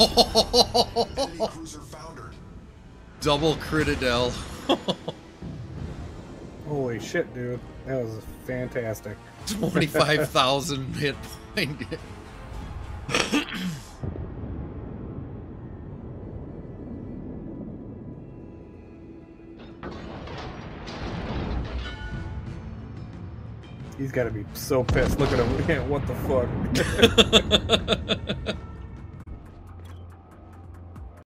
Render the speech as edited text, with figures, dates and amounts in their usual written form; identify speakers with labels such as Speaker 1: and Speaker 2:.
Speaker 1: Enemy cruiser foundered.
Speaker 2: Double critadel.
Speaker 3: Holy shit, dude. That was fantastic.
Speaker 2: 25,000 hit point.
Speaker 3: He's got to be so pissed. Look at him. What the fuck?